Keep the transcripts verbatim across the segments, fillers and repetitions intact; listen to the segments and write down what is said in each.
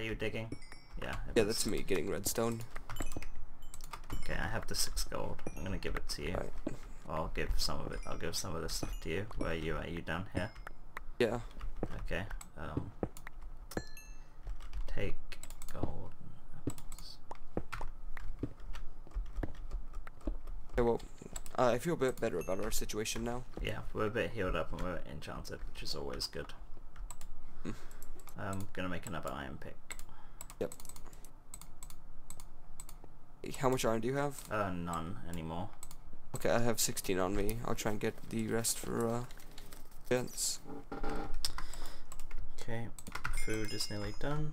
you digging? Yeah. Yeah, that's me getting redstone. Okay, I have the six gold. I'm gonna give it to you. Right. I'll give some of it. I'll give some of this stuff to you. Where are you? Are you down here? Yeah. Okay. Um. Take gold and apples. Okay, well, uh, I feel a bit better about our situation now. Yeah, we're a bit healed up and we're enchanted, which is always good. Mm. I'm gonna make another iron pick. Yep. How much iron do you have? Uh, none anymore. Okay, I have sixteen on me. I'll try and get the rest for uh, gents. Okay, food is nearly done.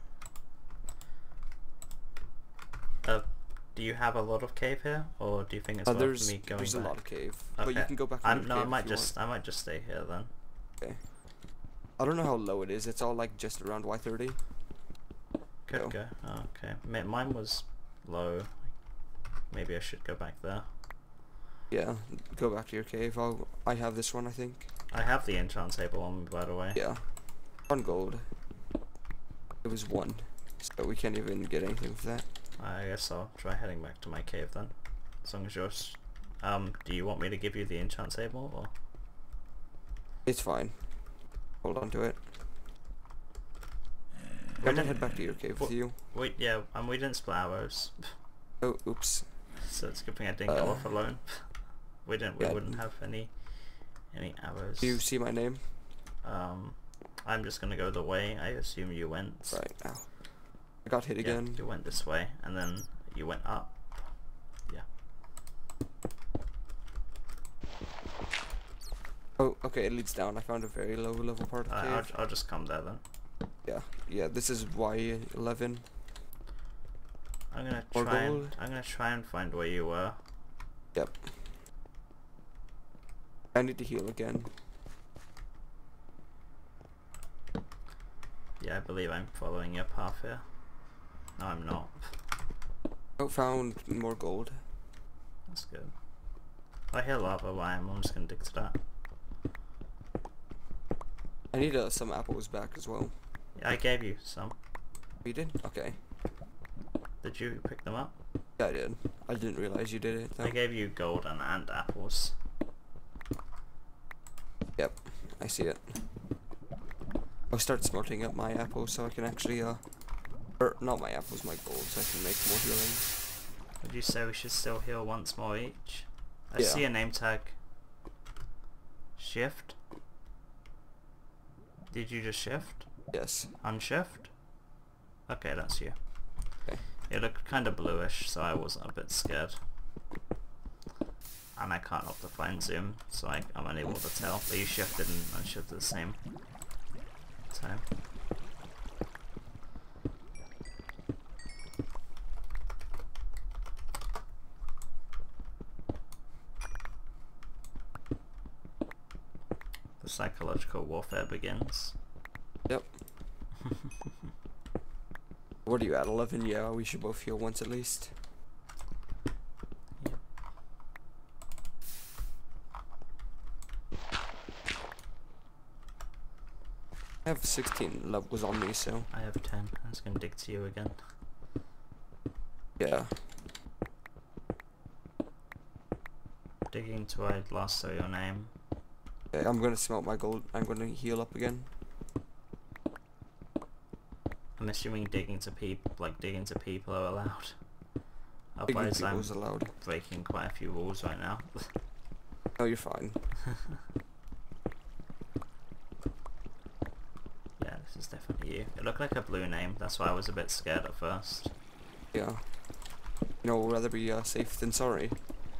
Uh, do you have a lot of cave here, or do you think it's Uh, worth there's me going there's back? a lot of cave, Okay. but you can go back. I'm, into no, the I cave might if you just want. I might just stay here then. Okay. I don't know how low it is. It's all like just around Y thirty. Could So. go. Oh, okay. Ma- Mine was low. Maybe I should go back there. Yeah, go back to your cave. I'll. I have this one, I think. I have the enchant table on me, by the way. Yeah. One gold. It was one, so we can't even get anything for that. I guess I'll try heading back to my cave then. As long as you're... s- Um, do you want me to give you the enchant table, or...? It's fine. Hold on to it. I'm We gonna didn't- head back to your cave with Wh- you. Wait, yeah, and we didn't split arrows. Oh, oops. So it's a good thing I didn't go Uh, off alone. We didn't. We yeah. wouldn't have any any arrows. Do you see my name? Um, I'm just gonna go the way I assume you went. Right now. I got hit Yeah, again. you went this way, and then you went up. Yeah. Oh, okay, it leads down. I found a very low level part of the Uh, cave. I'll I'll just come there then. Yeah, yeah. This is Y eleven. I'm gonna More try and gold? I'm gonna try and find where you were. Yep. I need to heal again. Yeah, I believe I'm following your path here. No, I'm not. Oh, found more gold. That's good. I hear lava lime. I'm just gonna dig to that. I need uh, some apples back as well. Yeah, I gave you some. You did? Okay. Did you pick them up? Yeah, I did. I didn't realize you did it though. I gave you gold and, and apples. Yep, I see it. I'll start smelting up my apples so I can actually, uh... Or, not my apples, my gold, so I can make more healing. Would you say we should still heal once more each? I Yeah. see a name tag. Shift? Did you just shift? Yes. Unshift? Okay, that's you. Okay. It looked kind of bluish, so I wasn't a bit scared. And I can't optifine zoom, so I, I'm unable to tell. But you shifted and unshifted at the same time. The psychological warfare begins. Yep. What are you at, eleven? Yeah, we should both heal once at least. Yep. I have sixteen levels on me, so... I have ten. I'm just gonna dig to you again. Yeah. Digging to I last saw your name. Okay, I'm gonna smelt my gold. I'm gonna heal up again. I'm assuming digging to people, like digging to people are allowed. Digging Otherwise I'm people's allowed. breaking quite a few rules right now. No, you're fine. Yeah, this is definitely you. It looked like a blue name, that's why I was a bit scared at first. Yeah. You know, rather be uh, safe than sorry.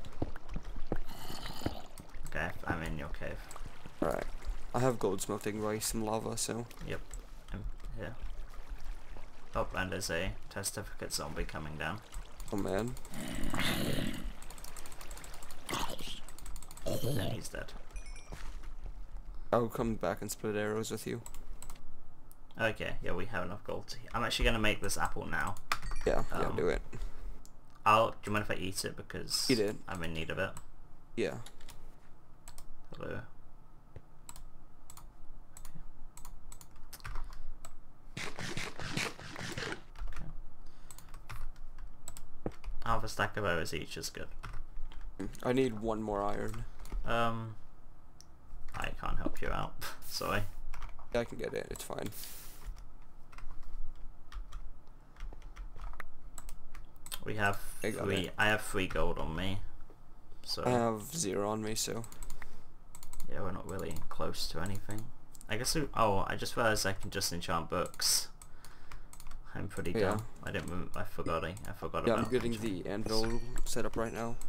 Okay, I'm in your cave. Alright. I have gold smelting rice and lava, so... Yep, I'm here. Oh, and there's a testificate zombie coming down. Oh man. No, he's dead. I'll come back and split arrows with you. Okay, yeah, we have enough gold to... I'm actually gonna make this apple now. Yeah, yeah, Um, do it. I'll... Do you mind if I eat it, because Eat it. I'm in need of it? Yeah. Hello. Half a stack of arrows each is good. I need one more iron. Um, I can't help you out. Sorry. Yeah, I can get it. It's fine. We have I got three. it. I have three gold on me. So I have zero on me, so. yeah, we're not really close to anything. I guess. We, oh, I just realized I can just enchant books. I'm pretty Yeah. dumb. I didn't. Move, I forgot. I, I forgot Yeah, about. I'm getting enchant- the anvil set up right now.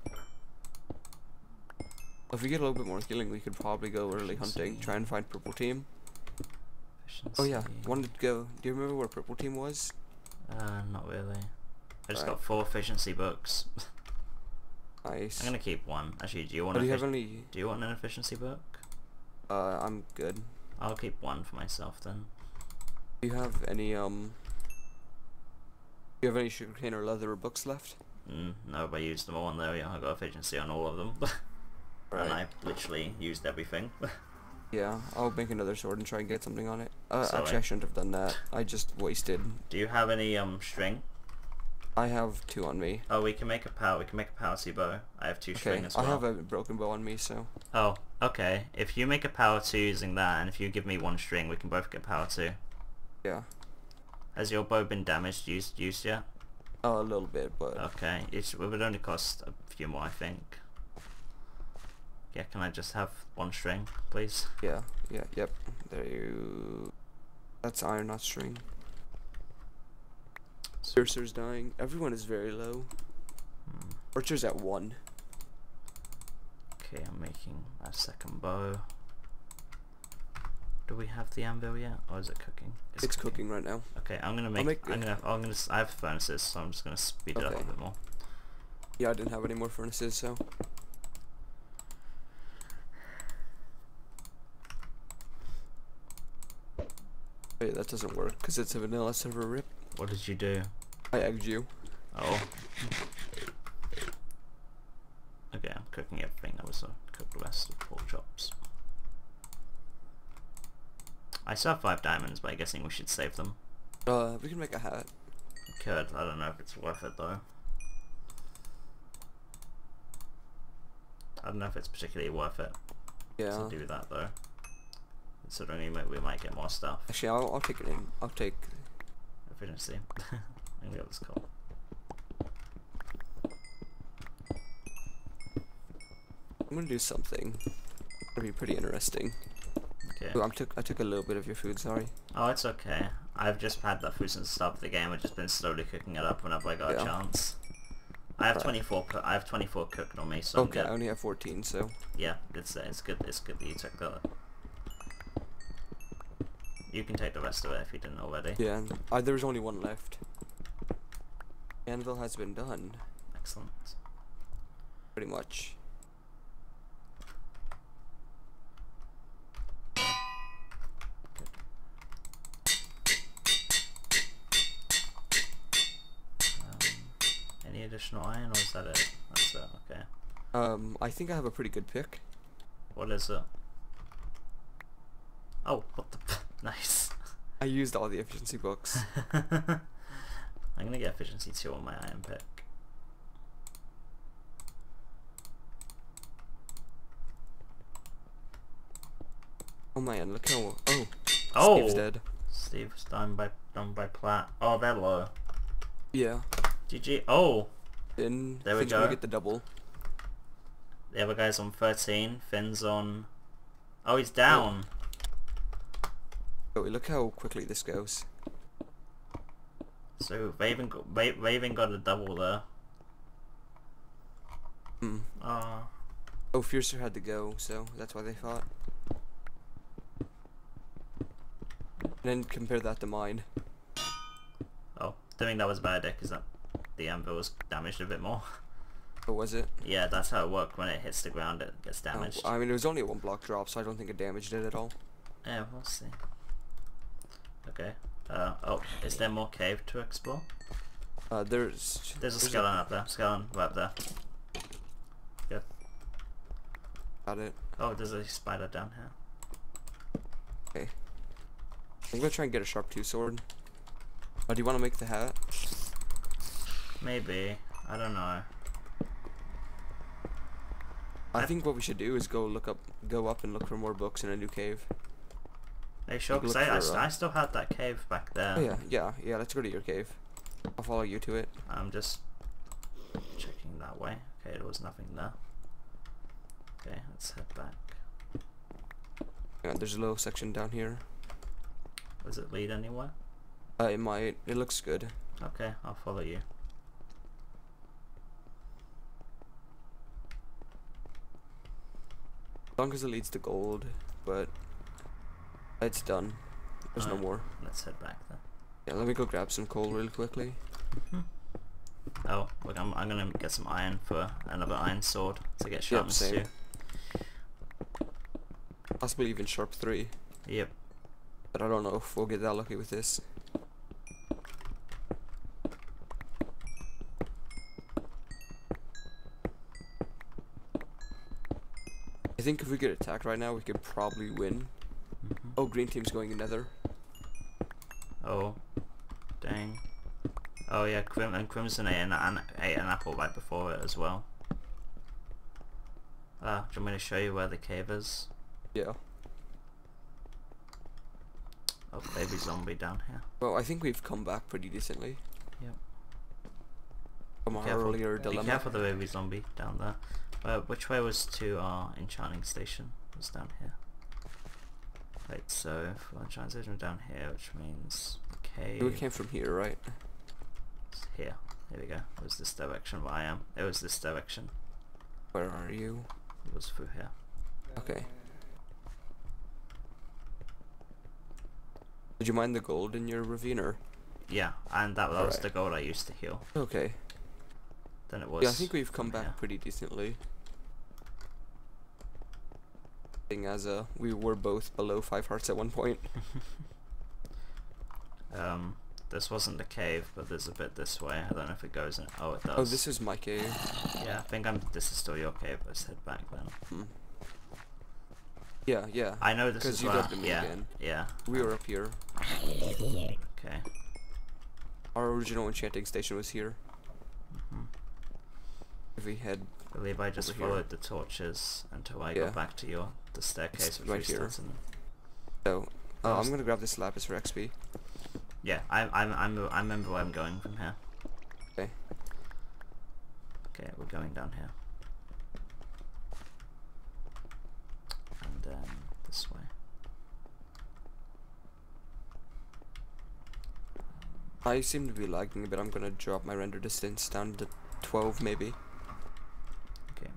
If we get a little bit more healing, we could probably go early hunting, try and find purple team. Oh yeah, Efficiency. wanted to go. Do you remember where purple team was? Uh, not really. I just Right. got four efficiency books. Nice. I'm gonna keep one. Actually, do you want? Oh, do you effic- have any? Do you want an efficiency book? Uh, I'm good. I'll keep one for myself then. Do you have any um? Do you have any sugarcane or leather books left? Mm, no, but I used them all on there. Yeah, I got efficiency on all of them. Right. And I literally used everything. Yeah, I'll make another sword and try and get something on it. Uh, Sorry. actually, I shouldn't have done that. I just wasted. Do you have any um string? I have two on me. Oh, we can make a power. We can make a power bow. I have two Okay, string as I well. have a broken bow on me, so. Oh, okay. If you make a power two using that, and if you give me one string, we can both get power two. Yeah. Has your bow been damaged, used, used yet? Uh, a little bit, but. Okay, it's, it would only cost a few more, I think. Yeah, can I just have one string, please? Yeah, yeah, yep. There you. That's iron, not string. Fiercer's dying. Everyone is very low. Hmm. Archer's at one. Okay, I'm making a second bow. Do we have the anvil yet, or is it cooking? It's cooking right now. Okay, I'm gonna make. make I'm gonna. I'm gonna. s- I have furnaces, so I'm just gonna speed it up a Okay. bit more. Yeah, I didn't have any more furnaces, so. Wait, that doesn't work because it's a vanilla server rip. What did you do? I egged you. Oh. Okay, I'm cooking everything. I was uh, cook the rest of pork chops. I still have five diamonds, but I'm guessing we should save them. Uh, we can make a hat. We could. I don't know if it's worth it though. I don't know if it's particularly worth it Yeah. to do that though. Considering we might, we might get more stuff. Actually, I'll, I'll take it in. I'll take. Efficiency. I'm gonna get this call. I'm gonna do something. It'll be pretty interesting. Okay. Ooh, I took I took a little bit of your food. Sorry. Oh, it's okay. I've just had that food since the start of the game. I've just been slowly cooking it up whenever I got Yeah. a chance. I have Right. twenty-four. Co I have twenty-four cooked on me, so Okay, I'm I good. only have fourteen, so. Yeah, it's it's good. It's good that you took that. You can take the rest of it if you didn't already. Yeah. Uh, there's only one left. Anvil has been done. Excellent. Pretty much. Um, any additional iron, or is that it? That's it. Okay. Um, I think I have a pretty good pick. What is it? Oh, what the? Nice. I used all the efficiency books. I'm gonna get efficiency two on my iron pick. Oh man, look how. Oh. Oh! Steve's dead. Steve's done by done by plat. Oh, they're low. Yeah. G G. Oh, Then There we Finn's gonna go. get the double. the other guy's on thirteen. Finn's on. Oh, he's down. Oh, look how quickly this goes. So Raven got Ra Raven got a double there. Hmm. Oh. Oh, Fiercer had to go, so that's why they fought. And then compare that to mine. Oh, I think that was bad because that the anvil was damaged a bit more. Or was it? Yeah, that's how it worked. When it hits the ground, it gets Oh, damaged. I mean, it was only a one block drop, so I don't think it damaged it at all. Yeah, we'll see. Okay. Uh, oh, is there more cave to explore? Uh, there's... There's a skeleton up there. Skeleton right up there. Good. Got it. Oh, there's a spider down here. Okay. I'm gonna try and get a sharp two sword. Oh, do you want to make the hat? Maybe. I don't know. I think what we should do is go look up, go up and look for more books in a new cave. Are you sure? Like, Because look I, I, for, st uh, I still had that cave back there. Oh yeah, yeah, yeah. Let's go to your cave. I'll follow you to it. I'm just checking that way. Okay, there was nothing there. Okay, let's head back. Yeah, there's a little section down here. Does it lead anywhere? Uh, it might. It looks good. Okay, I'll follow you. As long as it leads to gold, but it's done. There's no Alright, more. Let's head back then. Yeah, let me go grab some coal really quickly. Oh, look, I'm, I'm gonna get some iron for another iron sword to get sharpness same. too. Possibly even sharp three. Yep. But I don't know if we'll get that lucky with this. I think if we get attacked right now, we could probably win. Mm-hmm. Oh, green team's going in nether. Oh, dang. Oh yeah, Crim and Crimson ate an, an, ate an apple right before it as well. Ah, do you want me to show you where the cave is? Yeah. Oh, baby zombie down here. Well, I think we've come back pretty decently Yep. from our Careful. earlier Be dilemma. careful the baby zombie down there. Uh, which way was to our enchanting station? It was down here. Right, so for our enchanting station down here, which means the cave. We came from here, right? It's here. Here we go. It was this direction where I am. It was this direction. Where are you? It was through here. Okay. Did you mine the gold in your ravine or? Yeah, and that, that was Alright. the gold I used to heal. Okay. Then it was. Yeah, I think we've come from back here. pretty decently. Being as uh, we were both below five hearts at one point. um, this wasn't the cave, but there's a bit this way. I don't know if it goes in. Oh, it does. Oh, this is my cave. Yeah, I think I'm. This is still your cave. Let's head back then. Hmm. Yeah, yeah. I know this 'Cause is you where. got to me Yeah, again. yeah. We were up here. Okay. Our original enchanting station was here. Mm-hmm. If we head I believe I just over here. followed the torches until I Yeah. got back to your the staircase, It's which right we here. started. So, uh, Oh, I'm gonna grab this lapis for X P. Yeah, I I'm I'm I remember where I'm going from here. Okay. Okay, we're going down here. And then this way. I seem to be lagging a bit. I'm gonna drop my render distance down to twelve maybe. Okay.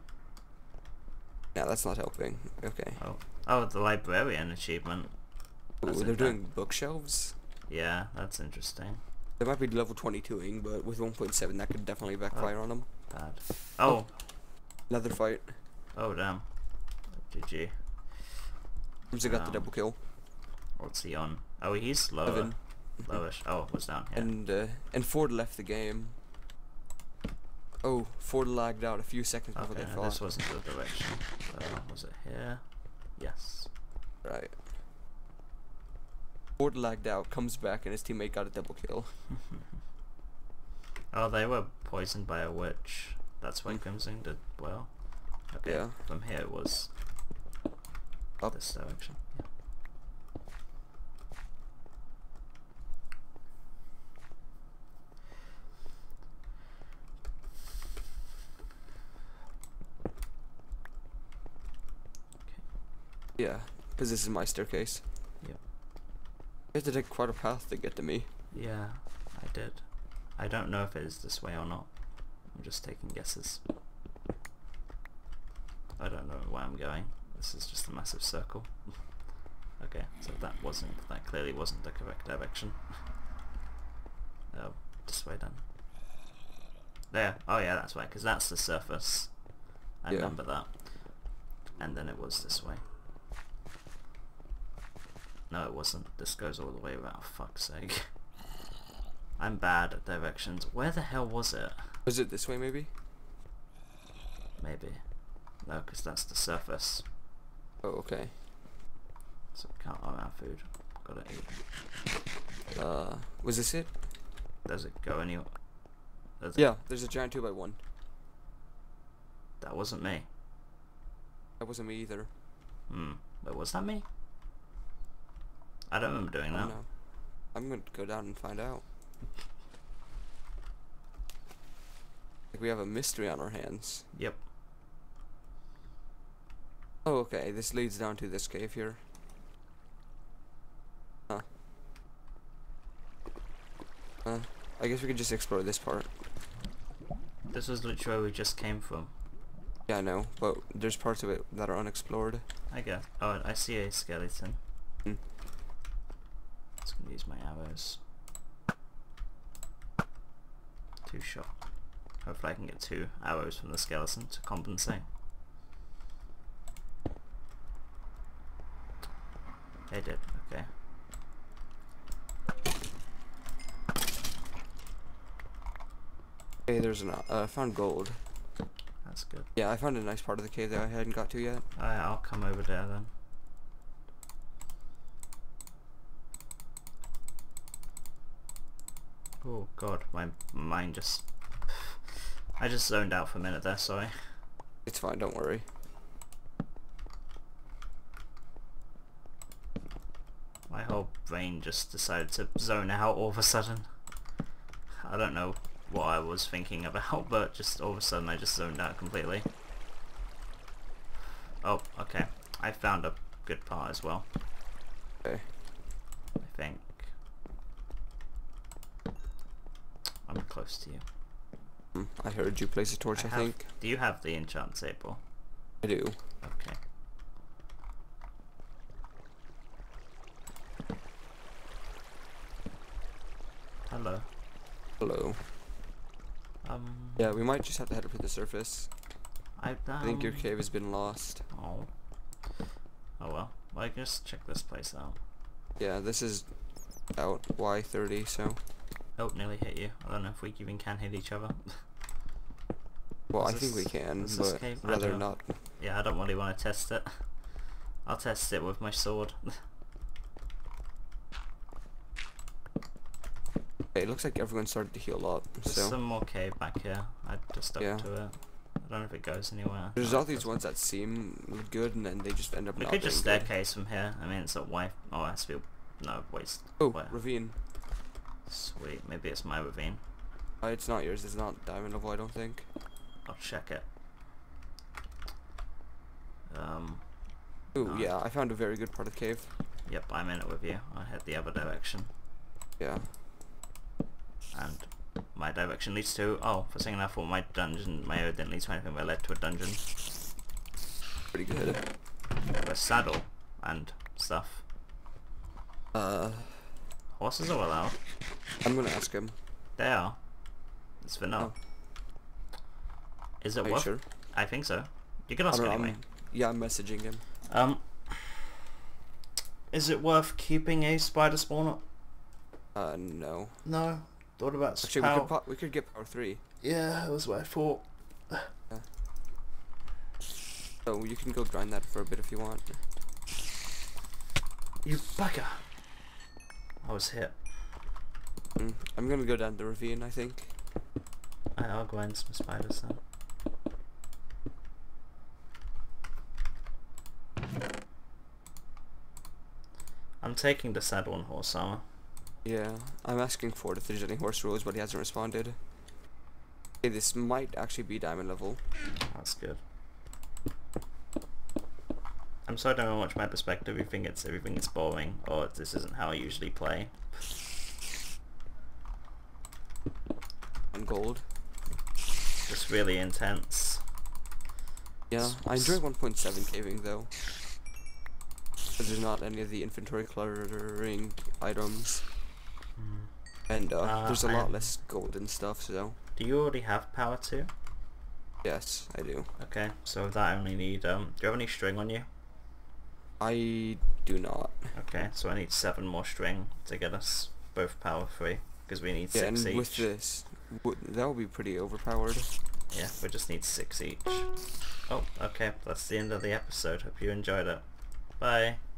Yeah, that's not helping. Okay. Oh. Oh, the librarian achievement. Ooh, That's they're it doing bookshelves. Yeah, that's interesting. They might be level twenty-two-ing, but with one point seven that could definitely backfire on them. Bad. Oh. Another fight. Oh, damn. G G. Seems I got the Um, double kill. What's he on? Oh, he's lower. Seven. Lowish. Oh, it was down here. And uh, and Ford left the game. Oh, Ford lagged out a few seconds before Okay, they no, fought. this wasn't the direction. Uh, was it here? Yes. Right. Ford lagged out, comes back, and his teammate got a double kill. Oh, they were poisoned by a witch. That's why Mm. Crimson did well. Okay, Yeah. from here it was Up. this direction. Yeah. Yeah, because this is my staircase. Yep. You have to take quite a path to get to me. Yeah, I did. I don't know if it is this way or not. I'm just taking guesses. I don't know where I'm going. This is just a massive circle. Okay, so that wasn't, that clearly wasn't the correct direction. Oh, this way then. There. Oh yeah, that's right, because that's the surface. I Yeah. remember that. And then it was this way. No, it wasn't. This goes all the way around. Oh, fuck's sake. I'm bad at directions. Where the hell was it? Was it this way, maybe? Maybe. No, because that's the surface. Oh, okay. So we can't run out of food. Gotta eat. Uh, was this it? Does it go any... There's Yeah, there's a giant two by one. That wasn't me. That wasn't me either. Hmm. Wait, was that me? I don't remember doing I that. don't know. I'm gonna go down and find out. Like we have a mystery on our hands. Yep. Oh, okay. This leads down to this cave here. Huh. Uh, I guess we could just explore this part. This was literally where we just came from. Yeah, I know, but there's parts of it that are unexplored. I guess. Oh, I see a skeleton. Hmm. Just gonna use my arrows. Two shot. Hopefully I can get two arrows from the skeleton to compensate. They did, okay. Okay, there's an, uh, I found gold. That's good. Yeah, I found a nice part of the cave that I hadn't got to yet. Alright, I'll come over there then. Oh god, my mind just... I just zoned out for a minute there, sorry. It's fine, don't worry. My whole brain just decided to zone out all of a sudden. I don't know what I was thinking about, but just all of a sudden I just zoned out completely. Oh, okay. I found a good part as well. Okay. I think. I'm close to you. Hmm, I heard you place a torch, I, I I have, think. Do you have the enchant table? I do. Okay. Hello. Hello. Um. Yeah, we might just have to head up to the surface. I, um, I think your cave has been lost. Oh. Oh well. Well, I can just check this place out. Yeah, this is out Y thirty, so... Oh, nearly hit you. I don't know if we even can hit each other. Well, Is I think we this- can, is this but cave? I rather don't- not. Yeah, I don't really want to test it. I'll test it with my sword. Okay, it looks like everyone started to heal up, There's so... some more cave back here. I just stuck Yeah. to it. I don't know if it goes anywhere. There's Oh, all these that's- ones that seem good, and then they just end up We not could just being good. staircase from here. I mean, it's a wife. Oh, it has to be. No, waste. Oh, Where? ravine. Sweet. Maybe it's my ravine. Uh, it's not yours, it's not diamond level, I don't think. I'll check it. Um. Ooh, No. yeah, I found a very good part of the cave. Yep, I'm in it with you. I head the other direction, Yeah. and my direction leads to. Oh, for a second I thought my dungeon, my area didn't lead to anything, but it led to a dungeon. Pretty good. With a saddle and stuff. Uh, Horses are allowed. I'm gonna ask him. They are. It's for no. Is it Are you worth? sure? I think so. You can I ask don't know, anyway. I'm- yeah, I'm messaging him. Um. Is it worth keeping a spider spawner? Uh, no. No. What about Actually, we could, po we could get power three. Yeah, that was what I thought. So you can go grind that for a bit if you want. You bugger. I was hit. Mm, I'm gonna go down the ravine, I think. I, I'll go in some spiders then. I'm taking the saddle and horse armor. Yeah, I'm asking Ford if there's any horse rules, but he hasn't responded. Okay, this might actually be diamond level. That's good. I'm sorry I don't know much my perspective. You think it's everything is boring, or this isn't how I usually play. And gold. Just really intense. Yeah, I enjoy one point seven caving though. Because there's not any of the inventory cluttering items. Hmm. And uh, Uh, there's a lot I'm- less gold and stuff, so... Do you already have power two? Yes, I do. Okay, so that I only need, um, do you have any string on you? I do not. Okay, so I need seven more string to get us both power three, because we need Yeah, six and each. with this, w that would be pretty overpowered. Yeah, we just need six each. Oh, okay, that's the end of the episode. Hope you enjoyed it. Bye.